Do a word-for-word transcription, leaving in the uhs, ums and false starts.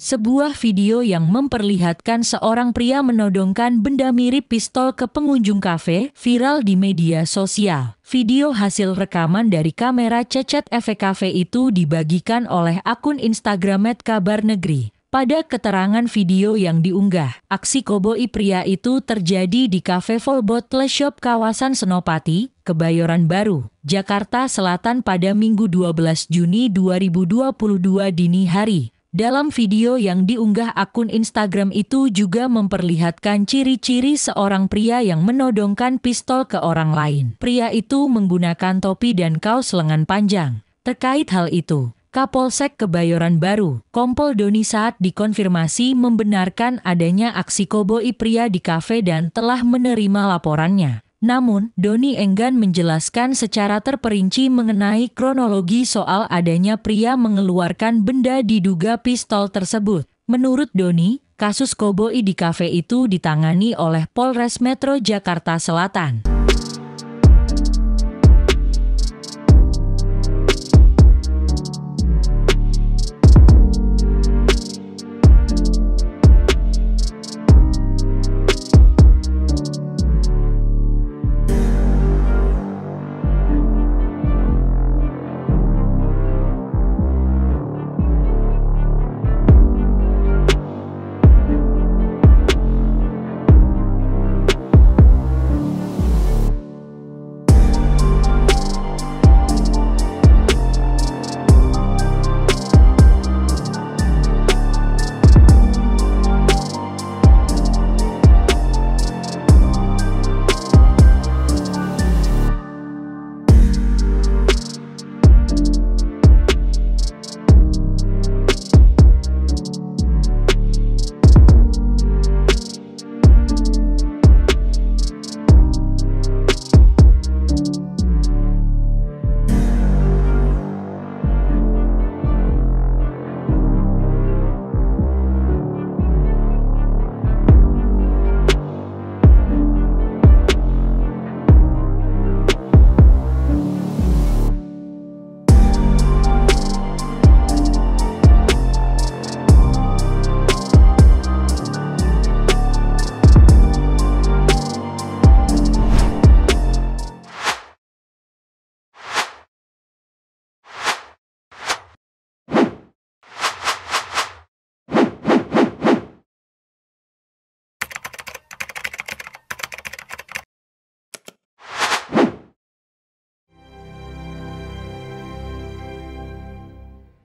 Sebuah video yang memperlihatkan seorang pria menodongkan benda mirip pistol ke pengunjung kafe viral di media sosial. Video hasil rekaman dari kamera C C T V kafe itu dibagikan oleh akun Instagram at Kabar Negeri. Pada keterangan video yang diunggah, aksi koboi pria itu terjadi di kafe Full Bottle Shop kawasan Senopati, Kebayoran Baru, Jakarta Selatan pada Minggu dua belas Juni dua ribu dua puluh dua dini hari. Dalam video yang diunggah akun Instagram itu juga memperlihatkan ciri-ciri seorang pria yang menodongkan pistol ke orang lain. Pria itu menggunakan topi dan kaos lengan panjang. Terkait hal itu, Kapolsek Kebayoran Baru, Kompol Doni saat dikonfirmasi membenarkan adanya aksi koboi pria di kafe dan telah menerima laporannya. Namun, Doni enggan menjelaskan secara terperinci mengenai kronologi soal adanya pria mengeluarkan benda diduga pistol tersebut. Menurut Doni, kasus koboi di kafe itu ditangani oleh Polres Metro Jakarta Selatan.